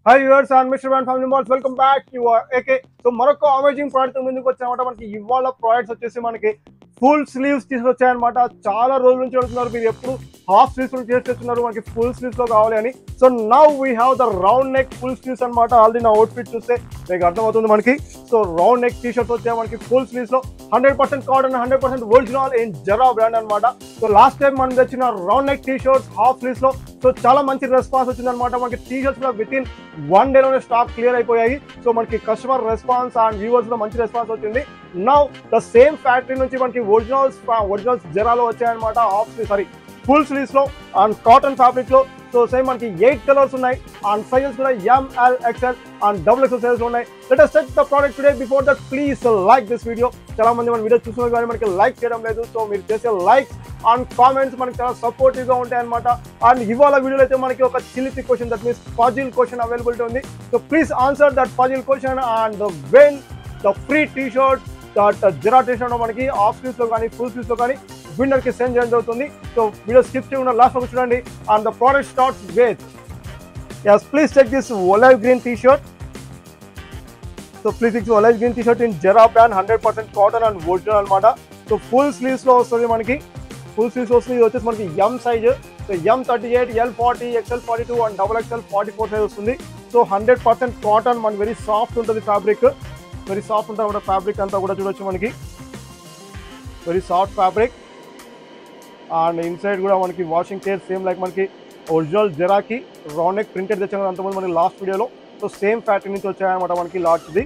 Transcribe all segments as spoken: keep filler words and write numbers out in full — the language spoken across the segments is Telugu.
Hi viewers and Mister Brand family members, welcome back. You are A K. So మరొక అమేజింగ్ ప్రోడక్ట్ ముందుకు వచ్చామట. మనకి ఇవాళ ప్రొడక్ట్స్ వచ్చేసి మనకి ఫుల్ స్లీవ్స్ తీసుకొచ్చాయన్నమాట. చాలా రోజుల నుంచి అడుగుతున్నారు మీరు ఎప్పుడు హాఫ్ స్లీవ్స్ నుంచి చేస్తున్నారు, మనకి ఫుల్ స్లీవ్స్ లో కావాలి అని. So now we have the round neck full sleeves అనమాట. ఆల్రెడీ నా అవుట్ఫిట్ చూస్తే మీకు అర్థమవుతుంది మనకి. So round neck T shirts వచ్చాయి మనకి ఫుల్ స్లీవ్స్ లో, hundred percent cotton, hundred percent original in Zara brand అనమాట. సో లాస్ట్ టైం మనం తెచ్చిన round neck T shirts half sleeves లో సో చాలా మంచి రెస్పాన్స్ వచ్చింది అనమాట. మనకి టీ షర్ట్స్ లో విత్ ఇన్ వన్ డే లోనే స్టాక్ క్లియర్ అయిపోయాయి. సో మనకి కస్టమర్ రెస్పాన్స్ అండ్ వ్యూవర్స్ లో మంచి రెస్పాన్స్ వచ్చింది. నౌ ద సేమ్ ఫ్యాక్టరీ నుంచి మనకి ఒరిజినల్స్ ఒరిజినల్స్ జరాలో వచ్చాయన్నమాట. Half sleeve sorry full sleeves లో అండ్ కాటన్ ఫ్యాబ్రిక్ లో. సో సేమ్ మనకి ఎయిట్ కలర్స్ ఉన్నాయి అండ్ సైజెస్ కూడా M L XL and double XL sizes ఉన్నాయి. Let us check the product today. Before that, please like this video. చాలా మంది మన వీడియో చూస్తున్నారు కానీ మనకి లైక్ చేయడం లేదు. సో మీరు చేసే లైక్స్ అండ్ కామెంట్స్ మనకి చాలా సపోర్టివ్ గా ఉంటాయి అనమాట. అండ్ ఇవాళ వీడియోలో అయితే మనకి ఒక చిలిపి question, that means puzzle question availability ఉంది. So please answer that puzzle question and win the free T shirt that Zara T shirt మనకి హాఫ్ స్లీవ్స్ లో కానీ ఫుల్ స్లీవ్స్ లో కానీ విన్నర్ కి సెండ్ చేయడం జరుగుతుంది. సో వీడియో స్కిప్ చేయకుండా లాస్ట్ వరకు చూడండి. And the product starts with yes please check this olive green t-shirt. So please check olive green t-shirt in Zara brand, hundred percent cotton and original అన్నమాట. సో ఫుల్ స్లీవ్స్ లో వస్తుంది మనకి. ఫుల్ స్లీవ్స్ వస్తుంది. ఇది వచ్చేసి మనకి M size. So M thirty eight L forty XL forty two and double XL forty four size వస్తుంది. సో హండ్రెడ్ పర్సెంట్ కాటన్, మనకి వెరీ సాఫ్ట్ ఉంటుంది ఫ్యాబ్రిక్. వెరీ సాఫ్ట్ ఉంటుంది కూడా ఫ్యాబ్రిక్ అంతా కూడా చూడొచ్చు మనకి. Very soft fabric and inside కూడా మనకి వాషింగ్ కేర్ సేమ్ లైక్ మనకి ఒరిజినల్ జరాకి రౌండ్ నెక్ ప్రింటెడ్ తెచ్చాము అంతమంది మనకి లాస్ట్ వీడియోలో. సో సేమ్ ఫ్యాక్టరీ నుంచి వచ్చాయన్నమాట మనకి లాట్స్ది.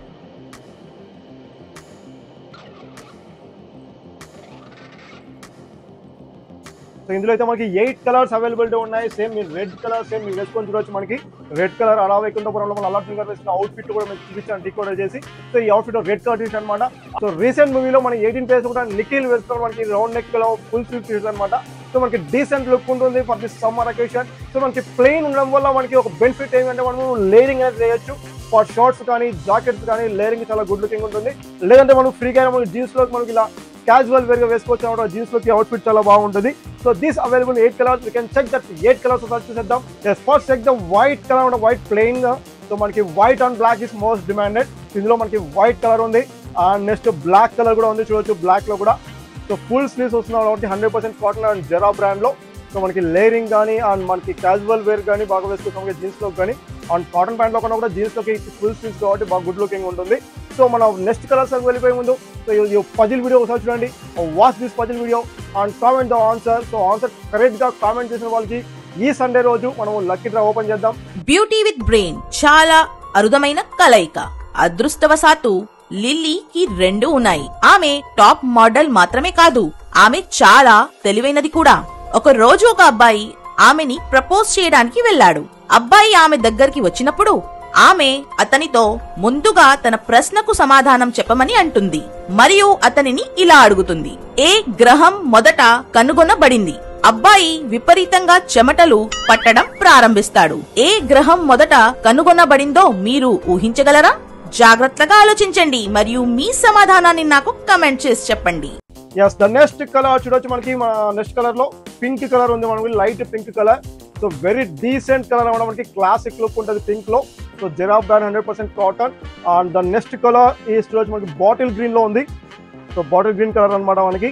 సో ఇందులో అయితే మనకి ఎయిట్ కలర్స్ అవైలబిలిటీ ఉన్నాయి. సేమ్ మీరు రెడ్ కలర్ సేమ్ మీరు వేసుకొని చూడొచ్చు. మనకి రెడ్ కలర్ అలా వేయకుండా మనం అలర్ట్ కలర్ వేసిన అవుట్ఫిట్ కూడా మీకు చూపించాను డీకోడర్ చేసి. సో ఈ outfit red colour T shirt అనమాట. సో రీసెంట్ మూవీలో మన ఎయిటీన్ పేస్ కూడా నిఖిల్ వేసుకోవడం మనకి రౌండ్ నెక్ లో ఫుల్ స్లీవ్ టీ షర్ట్ అనమాట. సో మనకి డీసెంట్ లుక్ ఉంటుంది for this summer occasion. So మనకి ప్లెయిన్ ఉండడం వల్ల మనకి ఒక బెనిఫిట్ ఏంటంటే మనం లేరింగ్ అనేది చేయొచ్చు. ఫర్ షార్ట్స్ కానీ జాకెట్స్ కానీ లేరింగ్ చాలా గుడ్ లుకింగ్ ఉంటుంది. లేదంటే మనం ఫ్రీగా మనకి జీన్స్ లోకి మనకి ఇలా క్యాజువల్ వేర్ గా వేసుకోవచ్చు అనమాట. జీన్స్ లోకి అవుట్ఫిట్ చాలా బాగుంటుంది. So this available eight colours. You can check that eight colours ఒకసారి చూసేద్దాం. First check the white colour, white plain గా. సో మనకి white and black is most demanded. ఇందులో మనకి వైట్ కలర్ ఉంది అండ్ నెక్స్ట్ బ్లాక్ కలర్ కూడా ఉంది చూడొచ్చు. బ్లాక్ లో కూడా సో ఫుల్ స్లీవ్స్ వస్తున్నారు కాబట్టి hundred percent cotton and Zara brand లో. సో మనకి లేరింగ్ కానీ అండ్ మనకి క్యాజువల్ వేర్ కానీ బాగా వేసుకుంటాం జీన్స్ లో కానీ. అండ్ కాటన్ ప్యాంట్ లో కన్నా కూడా జీన్స్ లోకి ఫుల్ స్లీవ్స్ కాబట్టి బాగా గుడ్ లుకింగ్ ఉంటుంది. సో మనం నెక్స్ట్ కలర్స్ వెళ్ళిపోయే ముందు సో ఈ పజిల్ వీడియో ఒకసారి చూడండి. Watch this puzzle video and comment the answer. So answer correct గా కామెంట్ చేసిన వాళ్ళకి ఈ సండే రోజు మనం లక్కీ డ్రా ఓపెన్ చేద్దాం. బ్యూటీ విత్ బ్రెయిన్ చాలా అరుదమైన కలయిక. అదృష్టవశాత్తు లిల్లీకి రెండు ఉన్నాయి. ఆమె టాప్ మోడల్ మాత్రమే కాదు, ఆమె చాలా తెలివైనది కూడా. ఒక రోజు ఒక అబ్బాయి ఆమెని ప్రపోజ్ చేయడానికి వెళ్లాడు. అబ్బాయి ఆమె దగ్గరికి వచ్చినప్పుడు ఆమె అతనితో ముందుగా తన ప్రశ్నకు సమాధానం చెప్పమని అంటుంది మరియు అతనిని ఇలా అడుగుతుంది: ఏ గ్రహం మొదట కనుగొనబడింది? అబ్బాయి విపరీతంగా చెమటలు పట్టడం ప్రారంభిస్తాడు. ఏ గ్రహం మొదట కనుగొనబడిందో మీరు ఊహించగలరా? జాగ్రత్తగా ఆలోచించండి మరియు మీ సమాధానాన్ని నాకు కమెంట్ చేసి చెప్పండి. yes the next కలర్ చూడొచ్చు. మనకి నెక్స్ట్ కలర్ లో పింక్ కలర్ ఉంది మనకి, light pink colour. So very decent colour అనమాట. మనకి క్లాసిక్ లుక్ ఉంటుంది పింక్ లో. So Zara brand hundred percent cotton. And the next colour ఈ చూడొచ్చు మనకి బాటిల్ గ్రీన్ లో ఉంది. సో బాటిల్ గ్రీన్ కలర్ అనమాట మనకి.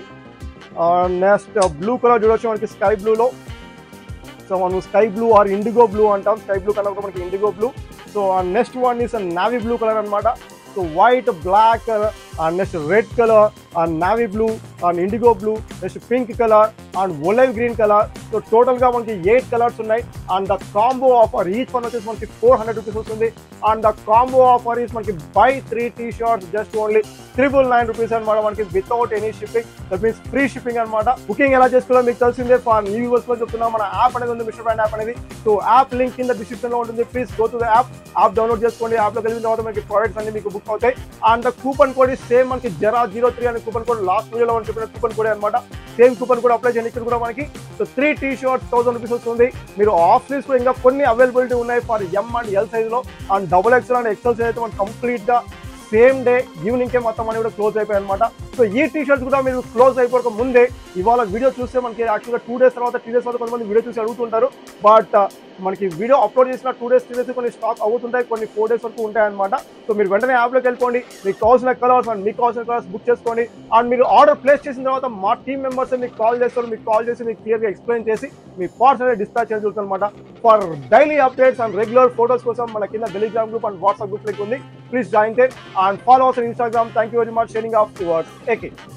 నెక్స్ట్ బ్లూ కలర్ చూడొచ్చు మనకి స్కై బ్లూ లో. సో మనం sky blue or indigo blue అంటాం. స్కై బ్లూ కలర్ మనకి indigo blue. So next one is navy blue colour అనమాట. So white, black and next red colour and navy blue and indigo blue, next pink colour and olive green colour. So total గా మనకి ఎయిట్ కలర్స్ ఉన్నాయి. And the combo offer each one వచ్చేసి మనకి ఫోర్ హండ్రెడ్ రూపీస్ వస్తుంది. And the combo offer is మనకి buy three T shirts just only triple nine rupees అనమాట. మనకి without any shipping, that means free shipping అనమాట. బుకింగ్ ఎలా చేసుకోవాలో మీకు తెలిసిందే. ఫర్ న్యూ యూవర్స్ లో చెప్తున్నా, మన యాప్ అనేది ఉంది, మిస్టర్ బ్రాండ్ యాప్ అనేది. సో యాప్ లింక్ కింద డిస్క్రిప్షన్ లో ఉంటుంది. Please go to the app. App download చేసుకోండి. యాప్ లో కలిగిన తర్వాత మనకి ప్రొడక్ట్స్ అన్ని మీకు బుక్ అవుతాయి. And the coupon code same మనకి జరా జీరో త్రీ అనే కూపన్ కోడ్ లాస్ట్ వీడియోలో మనం చెప్పిన కూపన్ కోడ్ అనమాట. సేమ్ కూపన్ కోడ్ అప్లై చేయండి. ఇక్కడ కూడా మనకి so three T shirts thousand rupees వస్తుంది. మీరు ఆఫ్ స్లీవ్స్ కూడా ఇంకా కొన్ని అవైలబిలిటీ ఉన్నాయి for M and L size లో. And double XL and XL size అయితే మనకి కంప్లీట్ గా సేమ్ డే ఈవినింగ్ కే మొత్తం అన్ని కూడా క్లోజ్ అయిపోయాయి అనమాట. సో ఈ టీ షర్ట్స్ కూడా మీరు క్లోజ్ అయిపోక ముందే ఇవాళ వీడియో చూస్తే మనకి యాక్చువల్గా టూ డేస్ తర్వాత త్రీ డేస్ తర్వాత కొంతమంది వీడియో చూసి అడుగుతుంటారు. బట్ మనకి వీడియో అప్లోడ్ చేసిన టూ డేస్ త్రీ డేస్ కొన్ని స్టాక్ అవుతుంటాయి, కొన్ని ఫోర్ డేస్ వరకు ఉంటాయి అనమాట. సో మీరు వెంటనే యాప్లోకి వెళ్ళిపోండి, మీకు కావాల్సిన కలర్స్ అండ్ మీకు కావాల్సిన కలర్స్ బుక్ చేసుకోండి. అండ్ మీరు ఆర్డర్ ప్లేస్ చేసిన తర్వాత మా టీమ్ మెంబర్స్ మీకు కాల్ చేస్తారు, మీకు కాల్ చేసి మీకు క్లియర్గా ఎక్స్ప్లెయిన్ చేసి మీ పార్ట్స్ అనేది డిస్పాచ్ చేసి చూస్తారనమాట. For daily updates and regular photos కోసం మన కింద Telegram group and WhatsApp group link ఉంది. Please join there and follow our Instagram. Thank you very much. Sharing of yours AK.